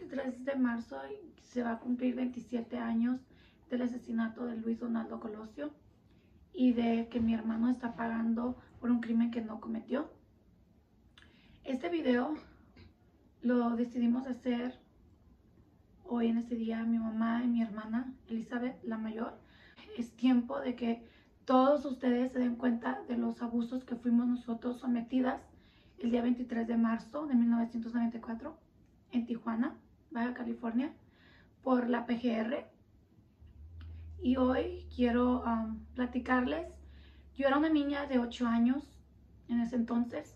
23 de marzo se va a cumplir 27 años del asesinato de Luis Donaldo Colosio y de que mi hermano está pagando por un crimen que no cometió. Este video lo decidimos hacer hoy en este día, mi mamá y mi hermana Elizabeth, la mayor. Es tiempo de que todos ustedes se den cuenta de los abusos que fuimos nosotros sometidas el día 23 de marzo de 1994 en Tijuana, Baja California, por la PGR. Y hoy quiero platicarles. Yo era una niña de 8 años en ese entonces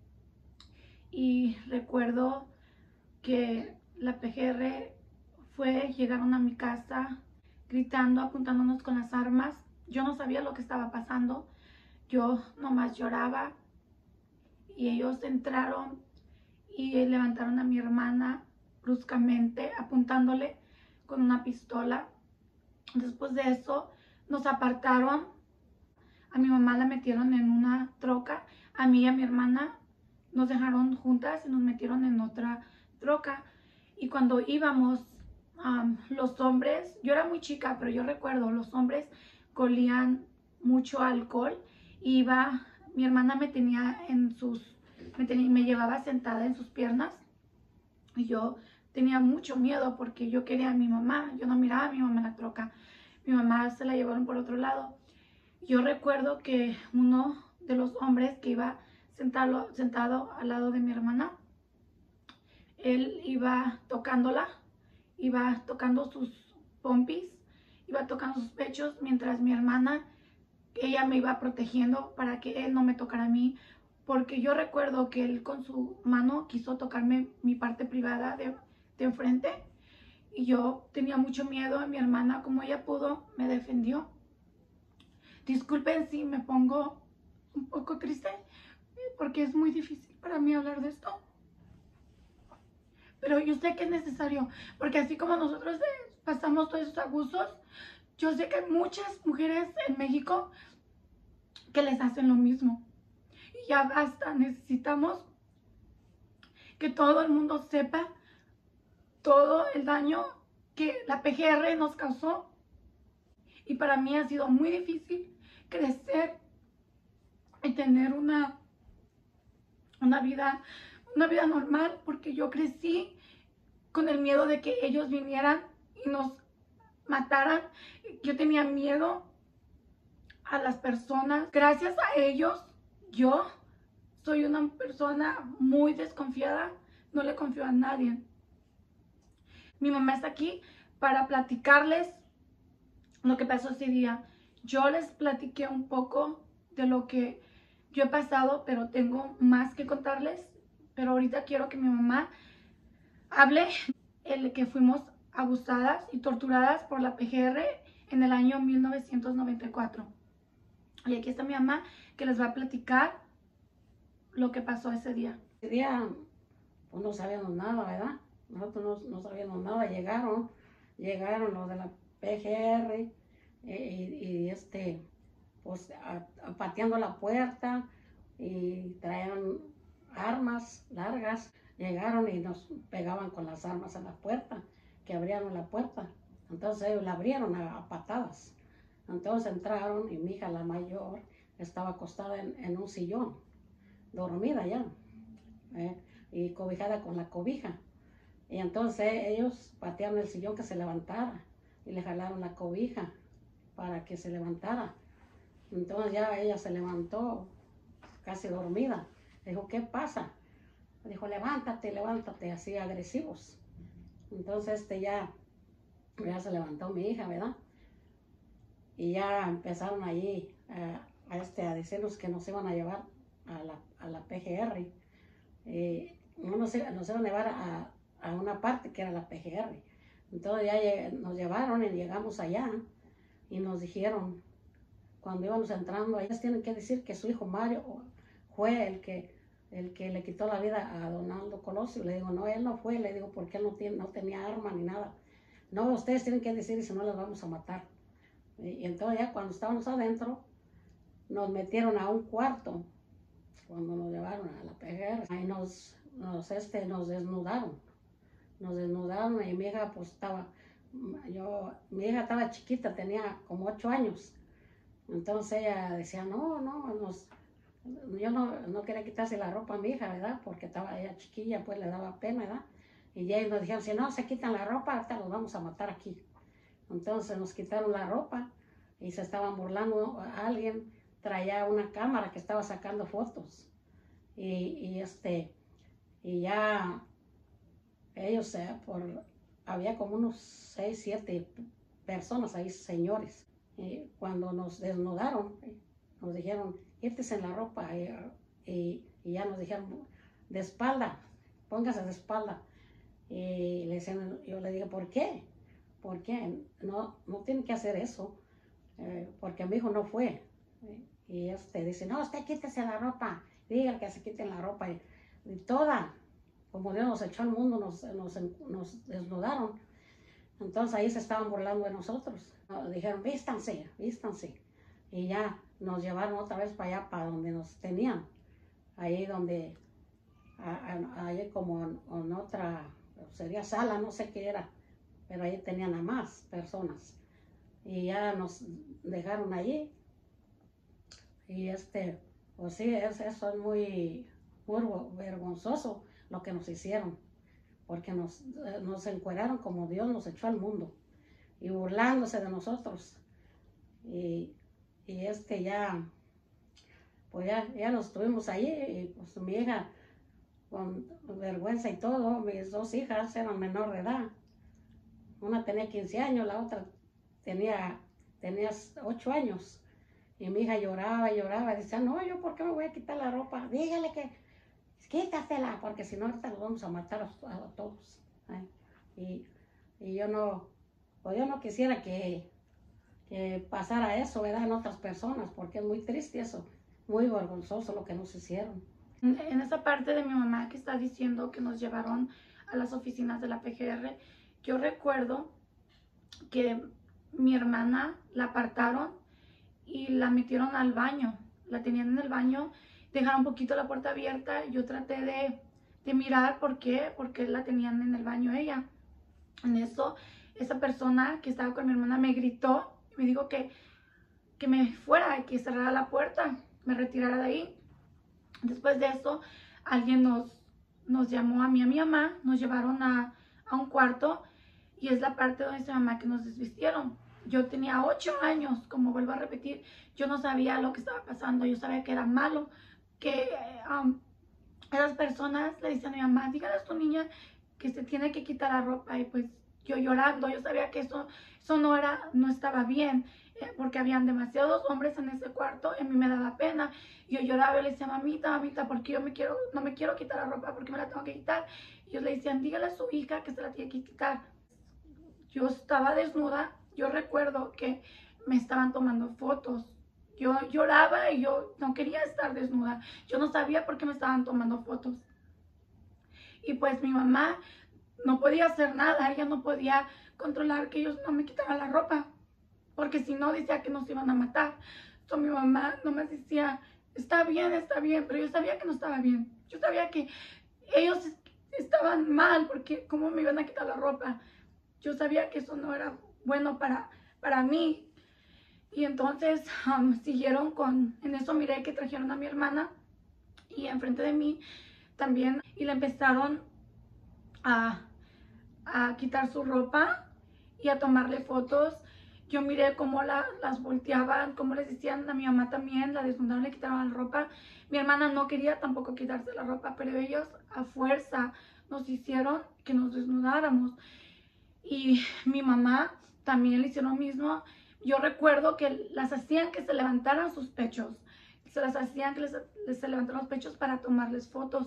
y recuerdo que la PGR llegaron a mi casa gritando, apuntándonos con las armas. Yo no sabía lo que estaba pasando, yo nomás lloraba y ellos entraron y levantaron a mi hermana bruscamente apuntándole con una pistola. Después de eso nos apartaron, a mi mamá la metieron en una troca, a mí y a mi hermana nos dejaron juntas y nos metieron en otra troca. Y cuando íbamos, los hombres, yo era muy chica, pero yo recuerdo, los hombres olían mucho alcohol. Mi hermana me tenía me llevaba sentada en sus piernas y yo tenía mucho miedo porque yo quería a mi mamá, yo no miraba a mi mamá en la troca, mi mamá se la llevaron por otro lado. Yo recuerdo que uno de los hombres que iba sentado al lado de mi hermana, él iba tocándola, iba tocando sus pompis, iba tocando sus pechos, mientras mi hermana, ella me iba protegiendo para que él no me tocara a mí, porque yo recuerdo que él con su mano quiso tocarme mi parte privada de enfrente y yo tenía mucho miedo. Mi hermana, como ella pudo, me defendió. Disculpen si me pongo un poco triste porque es muy difícil para mí hablar de esto, pero yo sé que es necesario, porque así como nosotros pasamos todos esos abusos, yo sé que hay muchas mujeres en México que les hacen lo mismo. Y ya basta, necesitamos que todo el mundo sepa todo el daño que la PGR nos causó. Y para mí ha sido muy difícil crecer y tener una vida normal, porque yo crecí con el miedo de que ellos vinieran y nos mataran. Yo tenía miedo a las personas. Gracias a ellos, yo soy una persona muy desconfiada, no le confío a nadie. Mi mamá está aquí para platicarles lo que pasó ese día. Yo les platiqué un poco de lo que yo he pasado, pero tengo más que contarles. Pero ahorita quiero que mi mamá hable el que fuimos abusadas y torturadas por la PGR en el año 1994. Y aquí está mi mamá que les va a platicar lo que pasó ese día. Ese día pues no sabíamos nada, ¿verdad? Nosotros no sabíamos nada. Llegaron los de la PGR pues pateando la puerta y traían armas largas. Llegaron y nos pegaban con las armas a la puerta, que abrieron la puerta. Entonces ellos la abrieron a patadas. Entonces entraron y mi hija, la mayor, estaba acostada en un sillón, dormida ya, y cobijada con la cobija. Y entonces ellos patearon el sillón que se levantara y le jalaron la cobija para que se levantara. Entonces ya ella se levantó casi dormida. Dijo, ¿qué pasa? Dijo, levántate, así agresivos. Entonces ya se levantó mi hija, ¿verdad? Y ya empezaron allí a decirnos que nos iban a llevar a la PGR. Nos iban a llevar a una parte que era la PGR. Entonces ya nos llevaron y llegamos allá y nos dijeron, cuando íbamos entrando, ellos tienen que decir que su hijo Mario fue el que le quitó la vida a Donaldo Colosio. Le digo, no, él no fue. Le digo, porque él no tenía arma ni nada. No, ustedes tienen que decir y si no los vamos a matar. Y entonces ya cuando estábamos adentro, nos metieron a un cuarto, cuando nos llevaron a la PGR. Ahí nos desnudaron. nos desnudaron y mi hija pues mi hija estaba chiquita, tenía como 8 años. Entonces ella decía, yo no quería quitarse la ropa a mi hija, ¿verdad? Porque estaba ella chiquilla, pues le daba pena, ¿verdad? Y ya ellos nos dijeron, si no se quitan la ropa, ahorita los vamos a matar aquí. Entonces nos quitaron la ropa y se estaban burlando. Alguien traía una cámara que estaba sacando fotos. Y ya ellos, había como unos 6, 7 personas ahí, señores. Y cuando nos desnudaron, nos dijeron, quítese en la ropa. Y ya nos dijeron, de espalda, póngase de espalda. Y yo le dije, ¿por qué? ¿Por qué? No tiene que hacer eso, porque mi hijo no fue. Y dice, no, usted quítese la ropa, diga que se quiten la ropa. Y toda, como Dios nos echó al mundo, nos desnudaron. Entonces ahí se estaban burlando de nosotros. Nos dijeron, vístanse, vístanse. Y ya nos llevaron otra vez para allá, para donde nos tenían. Ahí donde, ahí como en otra, sería sala, no sé qué era. Pero ahí tenían a más personas. Y ya nos dejaron allí. Y pues sí, eso es muy vergonzoso lo que nos hicieron. Porque nos encueraron como Dios nos echó al mundo. Y burlándose de nosotros. Y ya, pues ya nos estuvimos allí. Y pues mi hija, con vergüenza y todo, mis 2 hijas eran menor de edad. Una tenía 15 años, la otra tenía 8 años. Y mi hija lloraba y lloraba. Y decía, no, ¿yo por qué me voy a quitar la ropa? Dígale que quítatela, porque si no, ahorita los vamos a matar a todos. Y yo no quisiera que pasara eso, ¿verdad? En otras personas, porque es muy triste eso, muy vergonzoso lo que nos hicieron. En esa parte de mi mamá que está diciendo que nos llevaron a las oficinas de la PGR, yo recuerdo que mi hermana la apartaron y la metieron al baño. La tenían en el baño, dejaron un poquito la puerta abierta. Yo traté de mirar por qué, porque la tenían en el baño ella. En eso, esa persona que estaba con mi hermana me gritó, me dijo que me fuera, que cerrara la puerta, me retirara de ahí. Después de eso, alguien nos llamó a mí y a mi mamá, nos llevaron a un cuarto y es la parte donde dice mamá que nos desvistieron. Yo tenía 8 años, como vuelvo a repetir, yo no sabía lo que estaba pasando, yo sabía que era malo, que esas personas le dicen a mi mamá, dígale a tu niña que se tiene que quitar la ropa. Y pues yo llorando, yo sabía que eso no estaba bien, porque habían demasiados hombres en ese cuarto y a mí me daba pena. Yo lloraba y le decía, mamita, porque yo no me quiero quitar la ropa, porque me la tengo que quitar. Y ellos le decían, dígale a su hija que se la tiene que quitar. Yo estaba desnuda, yo recuerdo que me estaban tomando fotos. Yo lloraba y yo no quería estar desnuda. Yo no sabía por qué me estaban tomando fotos. Y pues mi mamá no podía hacer nada, ella no podía controlar que ellos no me quitaran la ropa, porque si no decía que nos iban a matar. Entonces mi mamá nomás decía, está bien, pero yo sabía que no estaba bien. Yo sabía que ellos estaban mal, porque cómo me iban a quitar la ropa. Yo sabía que eso no era bueno para mí. Y entonces siguieron en eso miré que trajeron a mi hermana y enfrente de mí también, y le empezaron a quitar su ropa y a tomarle fotos. Yo miré cómo las volteaban, cómo les decían a mi mamá también, la desnudaron, le quitaban la ropa. Mi hermana no quería tampoco quitarse la ropa, pero ellos a fuerza nos hicieron que nos desnudáramos. Y mi mamá también le hicieron lo mismo. Yo recuerdo que las hacían que se levantaran sus pechos. Se las hacían que se levantaran los pechos para tomarles fotos.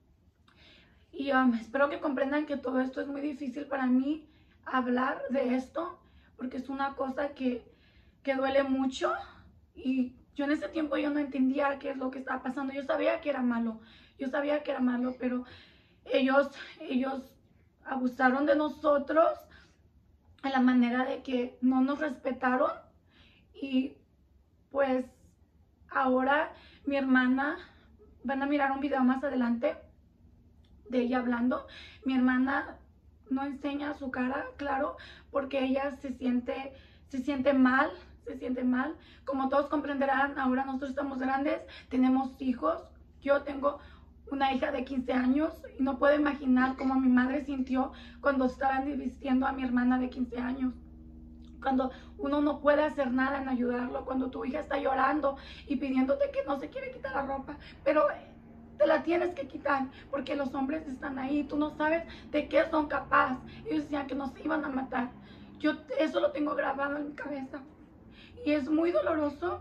Y espero que comprendan que todo esto es muy difícil para mí hablar de esto, porque es una cosa que duele mucho. Y yo en ese tiempo yo no entendía qué es lo que estaba pasando. Yo sabía que era malo, pero ellos abusaron de nosotros en la manera de que no nos respetaron. Y pues ahora mi hermana, van a mirar un video más adelante de ella hablando. Mi hermana no enseña su cara, claro, porque ella se siente mal, se siente mal. Como todos comprenderán, ahora nosotros estamos grandes, tenemos hijos. Yo tengo una hija de 15 años y no puedo imaginar cómo mi madre sintió cuando estaban vistiendo a mi hermana de 15 años. Cuando uno no puede hacer nada en ayudarlo, cuando tu hija está llorando y pidiéndote que no se quiere quitar la ropa, pero te la tienes que quitar porque los hombres están ahí, tú no sabes de qué son capaces. Ellos decían que nos iban a matar. Yo eso lo tengo grabado en mi cabeza y es muy doloroso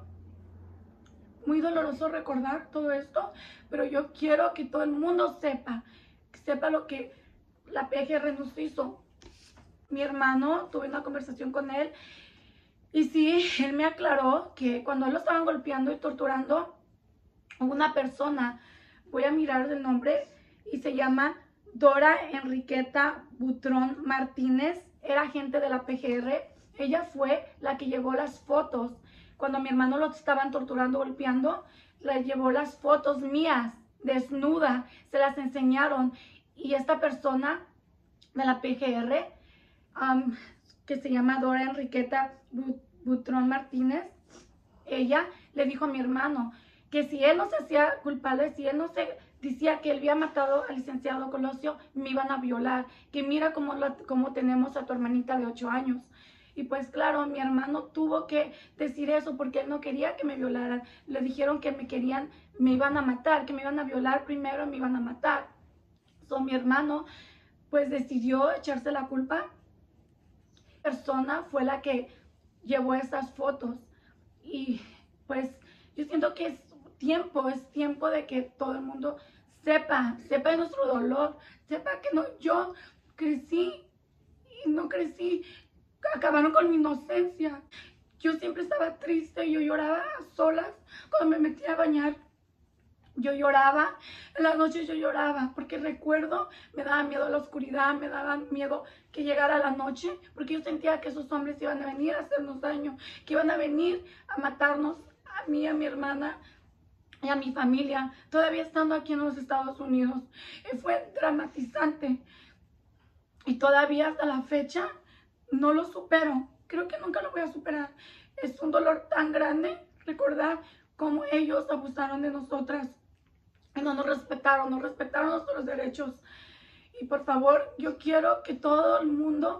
recordar todo esto, pero yo quiero que todo el mundo sepa lo que la PGR nos hizo. Mi hermano, tuve una conversación con él y sí, él me aclaró que cuando él lo estaban golpeando y torturando, una persona, voy a mirar el nombre, y se llama Dora Enriqueta Butrón Martínez, era agente de la PGR. Ella fue la que llevó las fotos. Cuando mi hermano lo estaban torturando, golpeando, le llevó las fotos mías, desnuda, se las enseñaron. Y esta persona de la PGR, que se llama Dora Enriqueta Butrón Martínez, ella le dijo a mi hermano que si él no se hacía culpable, si él no se decía que él había matado al licenciado Colosio, me iban a violar, que mira cómo tenemos a tu hermanita de 8 años. Y pues claro, mi hermano tuvo que decir eso porque él no quería que me violaran. Le dijeron que me iban a matar, que me iban a violar primero y me iban a matar. Mi hermano pues decidió echarse la culpa. La persona fue la que llevó esas fotos. Y pues yo siento que es tiempo de que todo el mundo sepa de nuestro dolor, sepa que yo crecí y no crecí, acabaron con mi inocencia. Yo siempre estaba triste, yo lloraba a solas cuando me metía a bañar. Yo lloraba, en las noches yo lloraba, porque recuerdo, me daba miedo la oscuridad, me daba miedo que llegara la noche, porque yo sentía que esos hombres iban a venir a hacernos daño, que iban a venir a matarnos, a mí, a mi hermana y a mi familia, todavía estando aquí en los Estados Unidos. Fue dramatizante y todavía hasta la fecha no lo supero, creo que nunca lo voy a superar. Es un dolor tan grande recordar cómo ellos abusaron de nosotras. No nos respetaron nuestros derechos. Y por favor, yo quiero que todo el mundo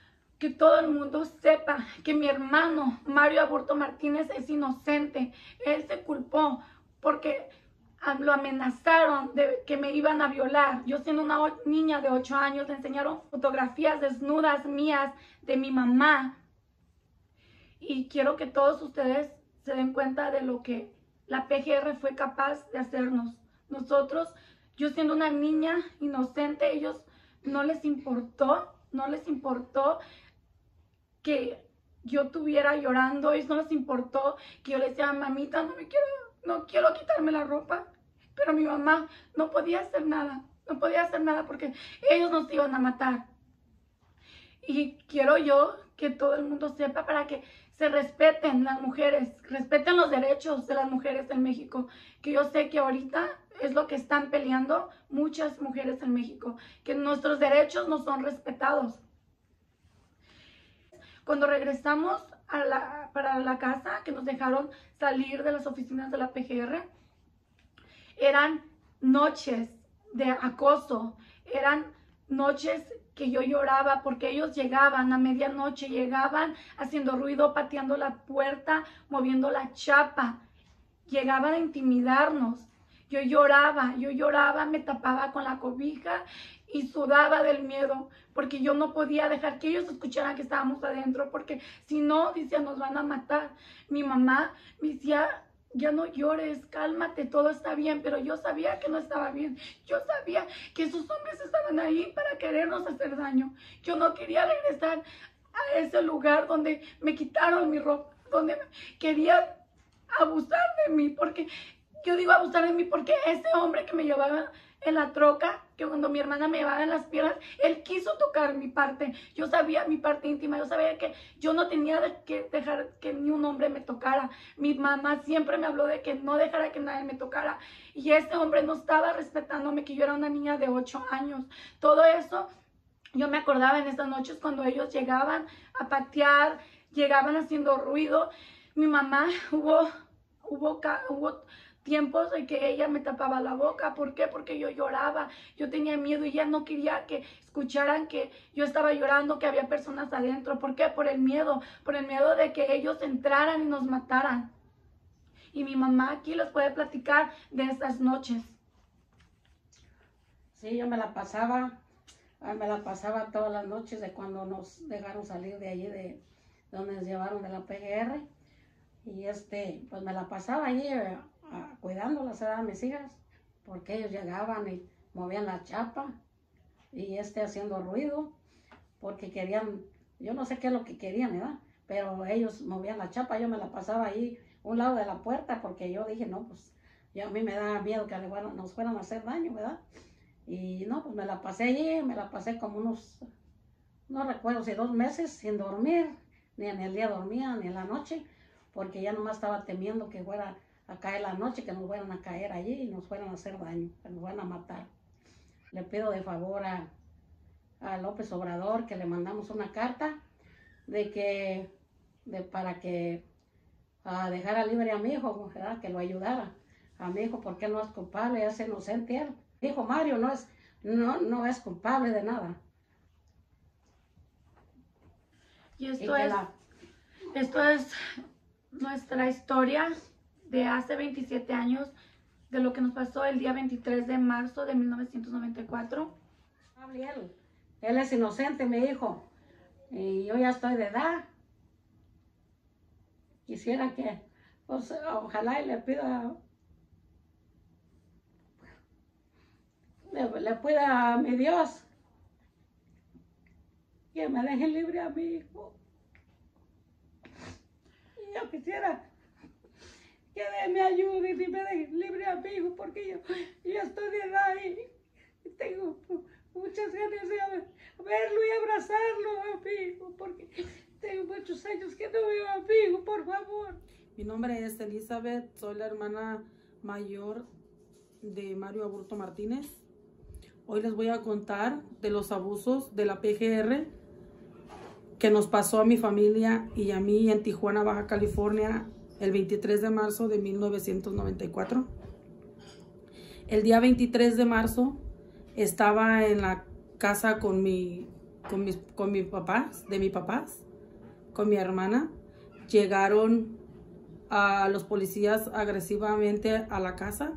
sepa que mi hermano Mario Aburto Martínez es inocente. Él se culpó porque lo amenazaron de que me iban a violar. Yo siendo una niña de 8 años, le enseñaron fotografías desnudas mías de mi mamá. Y quiero que todos ustedes se den cuenta de lo que la PGR fue capaz de hacernos. Nosotros, yo siendo una niña inocente, ellos no les importó que yo estuviera llorando, ellos no les importó que yo les decía, mamita, no quiero quitarme la ropa, pero mi mamá no podía hacer nada porque ellos nos iban a matar. Y quiero yo que todo el mundo sepa para que se respeten las mujeres, respeten los derechos de las mujeres en México, que yo sé que ahorita es lo que están peleando muchas mujeres en México, que nuestros derechos no son respetados. Cuando regresamos para la casa, que nos dejaron salir de las oficinas de la PGR, eran noches de acoso, eran noches que yo lloraba porque ellos llegaban a medianoche, llegaban haciendo ruido, pateando la puerta, moviendo la chapa, llegaban a intimidarnos. Yo lloraba, me tapaba con la cobija y sudaba del miedo porque yo no podía dejar que ellos escucharan que estábamos adentro, porque si no, decía, nos van a matar. Mi mamá me decía, ya no llores, cálmate, todo está bien, pero yo sabía que no estaba bien. Yo sabía que esos hombres estaban ahí para querernos hacer daño. Yo no quería regresar a ese lugar donde me quitaron mi ropa, donde querían abusar de mí, porque yo digo abusar de mí porque ese hombre que me llevaba en la troca, que cuando mi hermana me llevaba en las piernas, él quiso tocar mi parte. Yo sabía mi parte íntima, yo sabía que yo no tenía que dejar que ni un hombre me tocara. Mi mamá siempre me habló de que no dejara que nadie me tocara. Y ese hombre no estaba respetándome, que yo era una niña de 8 años. Todo eso Yo me acordaba en estas noches cuando ellos llegaban a patear, llegaban haciendo ruido. Mi mamá hubo tiempos en que ella me tapaba la boca. ¿Por qué? Porque yo lloraba, yo tenía miedo y ella no quería que escucharan que yo estaba llorando, que había personas adentro. ¿Por qué? Por el miedo de que ellos entraran y nos mataran. Y mi mamá aquí les puede platicar de estas noches. Sí, yo me la pasaba todas las noches de cuando nos dejaron salir de allí, de donde nos llevaron de la PGR. Y pues me la pasaba allí cuidándolas a mis hijas, porque ellos llegaban y movían la chapa y haciendo ruido, porque querían, yo no sé qué es lo que querían, ¿verdad? Pero ellos movían la chapa, yo me la pasaba ahí a un lado de la puerta, porque yo dije, no, pues a mí me daba miedo que nos fueran a hacer daño, ¿verdad? Y no, pues me la pasé allí, me la pasé como no recuerdo si 2 meses sin dormir, ni en el día dormía, ni en la noche, porque ya nomás estaba temiendo que fuera a caer la noche, que nos fueran a caer allí y nos fueran a hacer daño, que nos fueran a matar. Le pido de favor a López Obrador que le mandamos una carta para que dejara libre a mi hijo, ¿verdad? Que lo ayudara a mi hijo, porque él no es culpable, es inocente él. Mi hijo Mario no es culpable de nada. Y esto es nuestra historia de hace 27 años, de lo que nos pasó el día 23 de marzo de 1994. Él es inocente, mi hijo, y yo ya estoy de edad. Quisiera que, pues, ojalá y le pida a mi Dios que me deje libre a mi hijo. Y yo quisiera que me ayude y me deje libre a mi hijo, porque yo estoy de edad y tengo muchas ganas de verlo y abrazarlo a mi hijo, porque tengo muchos años que no veo a mi hijo, por favor. Mi nombre es Elizabeth, soy la hermana mayor de Mario Aburto Martínez. Hoy les voy a contar de los abusos de la PGR que nos pasó a mi familia y a mí en Tijuana, Baja California, el 23 de marzo de 1994. El día 23 de marzo estaba en la casa con mis papás, con mi hermana. Llegaron a los policías agresivamente a la casa.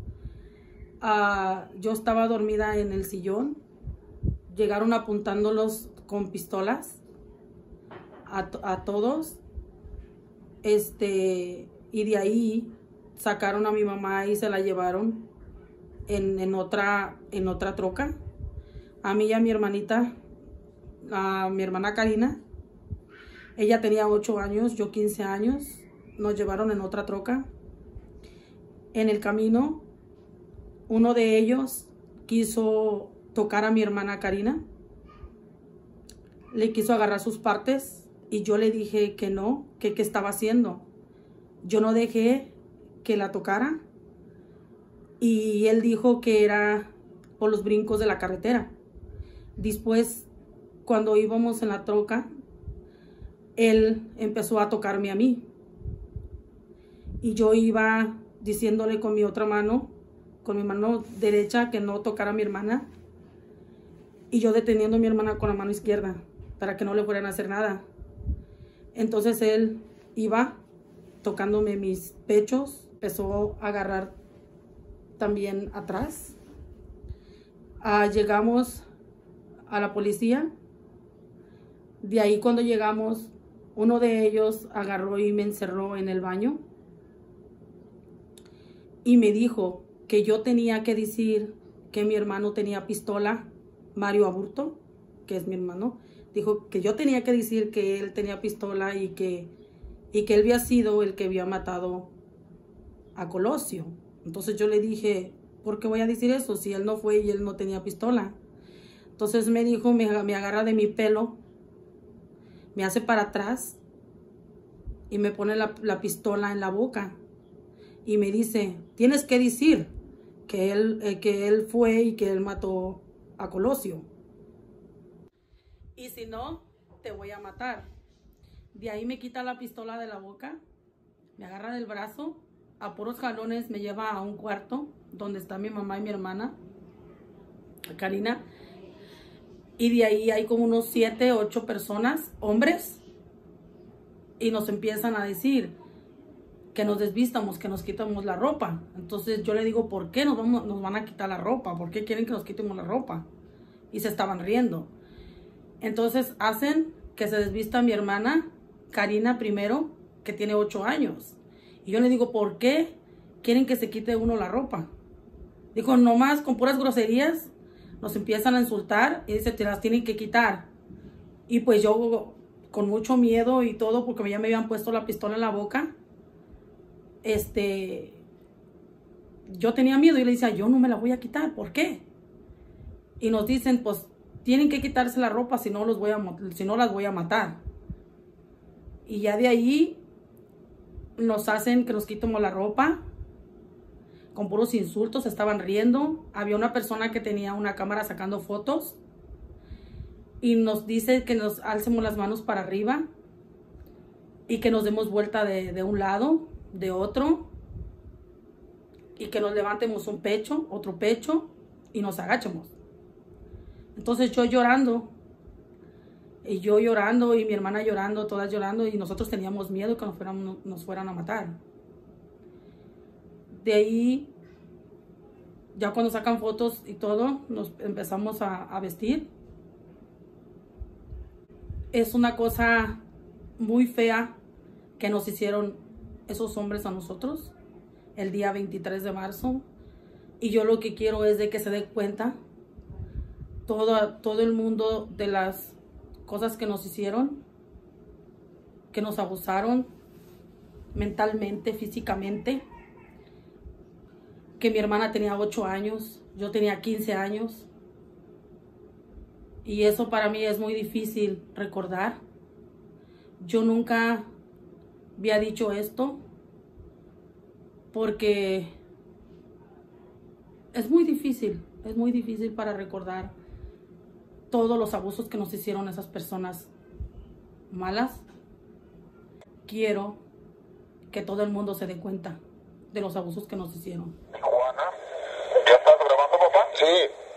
Yo estaba dormida en el sillón. Llegaron apuntándolos con pistolas a todos. Y de ahí sacaron a mi mamá y se la llevaron en otra troca. A mí y a mi hermanita, a mi hermana Karina. Ella tenía 8 años, yo 15 años. Nos llevaron en otra troca. En el camino, uno de ellos quiso tocar a mi hermana Karina. Le quiso agarrar sus partes y yo le dije que no, que qué estaba haciendo. Yo no dejé que la tocara y él dijo que era por los brincos de la carretera. Después, cuando íbamos en la troca, él empezó a tocarme a mí. Y yo iba diciéndole con mi otra mano, con mi mano derecha, que no tocara a mi hermana. Y yo deteniendo a mi hermana con la mano izquierda para que no le fueran a hacer nada. Entonces él iba tocándome mis pechos, empezó a agarrar también atrás. Llegamos a la policía. De ahí, cuando llegamos, uno de ellos agarró y me encerró en el baño y me dijo que yo tenía que decir que mi hermano tenía pistola, Mario Aburto, que es mi hermano. Dijo que yo tenía que decir que él tenía pistola y que él había sido el que había matado a Colosio. Entonces yo le dije, ¿por qué voy a decir eso si él no fue y él no tenía pistola? Entonces me dijo, me agarra de mi pelo, me hace para atrás y me pone la pistola en la boca y me dice, tienes que decir que él fue y que él mató a Colosio. y si no, te voy a matar. De ahí me quita la pistola de la boca, me agarra del brazo, a puros jalones me lleva a un cuarto donde está mi mamá y mi hermana, Karina. Y de ahí hay como unos 7, 8 personas, hombres, y nos empiezan a decir que nos desvistamos, que nos quitamos la ropa. Entonces yo le digo, ¿por qué nos van a quitar la ropa? ¿Por qué quieren que nos quitemos la ropa? Y se estaban riendo. Entonces hacen que se desvista mi hermana, Karina primero, que tiene 8 años. Y yo le digo, ¿por qué quieren que se quite uno la ropa? Dijo, nomás con puras groserías nos empiezan a insultar y dice, te las tienen que quitar. Y pues yo con mucho miedo y todo, porque ya me habían puesto la pistola en la boca, yo tenía miedo y le decía, yo no me la voy a quitar, ¿por qué? Y nos dicen, pues tienen que quitarse la ropa, si no las voy a matar. Y ya de ahí nos hacen que nos quitemos la ropa, con puros insultos, estaban riendo. Había una persona que tenía una cámara sacando fotos y nos dice que nos alcemos las manos para arriba y que nos demos vuelta de un lado, de otro, y que nos levantemos un pecho, otro pecho y nos agachemos. Entonces yo llorando y mi hermana llorando, todas llorando, y nosotros teníamos miedo que nos fueran a matar. De ahí, ya cuando sacan fotos y todo, nos empezamos a vestir. Es una cosa muy fea que nos hicieron esos hombres a nosotros el día 23 de marzo. Y yo lo que quiero es de que se dé cuenta todo el mundo de las cosas que nos hicieron, que nos abusaron mentalmente, físicamente, que mi hermana tenía 8 años, yo tenía 15 años, y eso para mí es muy difícil recordar. Yo nunca había dicho esto porque es muy difícil para recordar todos los abusos que nos hicieron esas personas malas. Quiero que todo el mundo se dé cuenta de los abusos que nos hicieron. Tijuana. ¿Ya estás grabando, papá? Sí.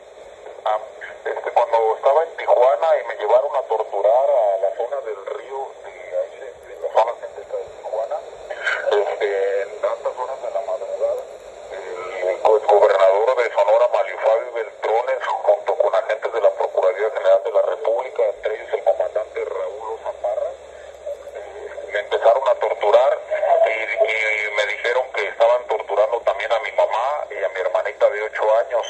Cuando estaba en Tijuana y me llevaron a torturar a la zona del río, de la zona central de Tijuana, en altas horas de la madrugada, el gobernador de Sonora, Mario Fabio Beltrones, junto con agentes de la Procuraduría General de la República, entre ellos el comandante Raúl Zaparra, me empezaron a torturar y me dijeron que estaban torturando también a mi mamá y a mi hermanita de 8 años.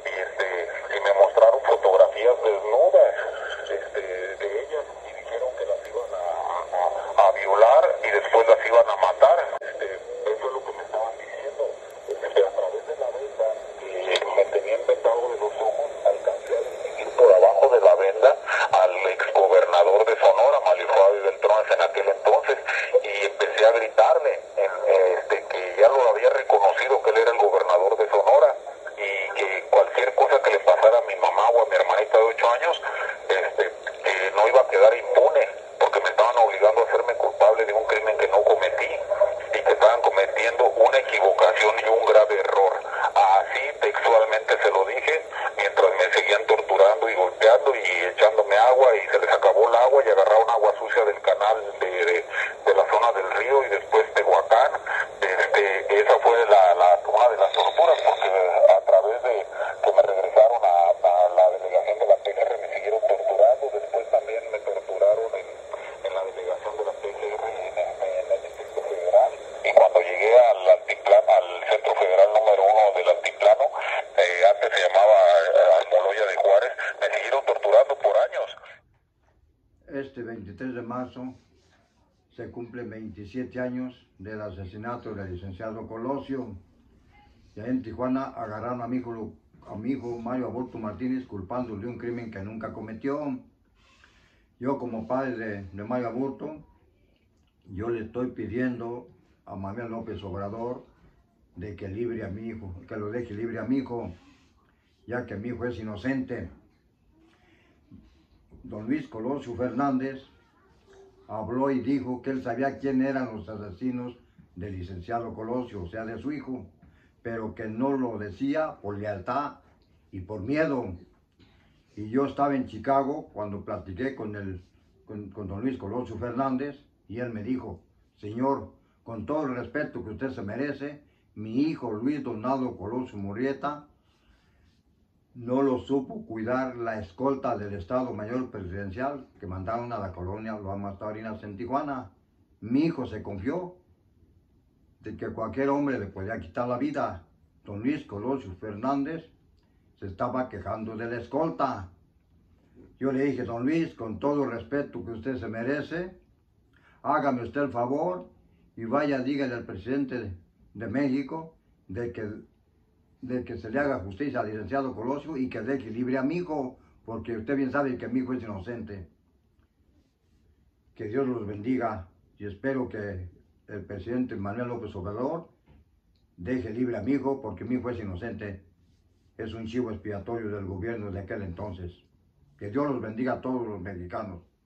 Y me mostraron fotografías desnudas de ellas y dijeron que las iban a violar y después las iban a matar. Eso es lo que me estaban diciendo. A través de la venda me tenían vendado de los ojos, alcancé a distinguir por abajo de la venda al exgobernador de Sonora, Mario Fabio Beltrones, en aquel entonces, y empecé a gritarle que ya lo había reconocido, que él era el gobernador de Sonora, y que cualquier cosa que le pasara a mi mamá o a mi hermanita de 8 años, que no iba a quedar impune, porque me estaban obligando a hacerme culpable de un crimen que no cometí, y que estaban cometiendo una equivocación y un grave error. Así textualmente se lo dije, mientras me seguían torturando y golpeando y echándome agua, y se les acabó el agua y agarraron agua sucia del canal de la zona del río y después Tehuacán. Esa fue una de las torturas, porque a través de que me regresaron a la delegación de la PGR me siguieron torturando. Después también me torturaron en la delegación de la PGR en el Distrito Federal. Y cuando llegué al Centro Federal número 1 del Altiplano, antes se llamaba Almoloya de Juárez, me siguieron torturando por años. Este 23 de marzo se cumplen 27 años del asesinato del licenciado Colosio. Y ahí en Tijuana agarraron a mi hijo Mario Aburto Martínez, culpándole de un crimen que nunca cometió. Yo, como padre de Mario Aburto, yo le estoy pidiendo a Manuel López Obrador de que libre a mi hijo, que lo deje libre a mi hijo, ya que mi hijo es inocente. don Luis Colosio Fernández habló y dijo que él sabía quién eran los asesinos del licenciado Colosio, o sea, de su hijo, pero que no lo decía por lealtad y por miedo. Y yo estaba en Chicago cuando platiqué con don Luis Colosio Fernández y él me dijo: señor, con todo el respeto que usted se merece, mi hijo Luis Donaldo Colosio Murrieta no lo supo cuidar la escolta del Estado Mayor Presidencial que mandaron a la colonia Lomas Taurinas en Tijuana. Mi hijo se confió de que cualquier hombre le podía quitar la vida. Don Luis Colosio Fernández se estaba quejando de la escolta. Yo le dije: don Luis, con todo el respeto que usted se merece, hágame usted el favor y vaya, dígale al presidente de México de que se le haga justicia al licenciado Colosio y que deje libre a mi hijo, porque usted bien sabe que mi hijo es inocente. Que Dios los bendiga y espero que el presidente Manuel López Obrador deje libre a mi hijo, porque mi hijo es inocente. Es un chivo expiatorio del gobierno de aquel entonces. Que Dios los bendiga a todos los mexicanos.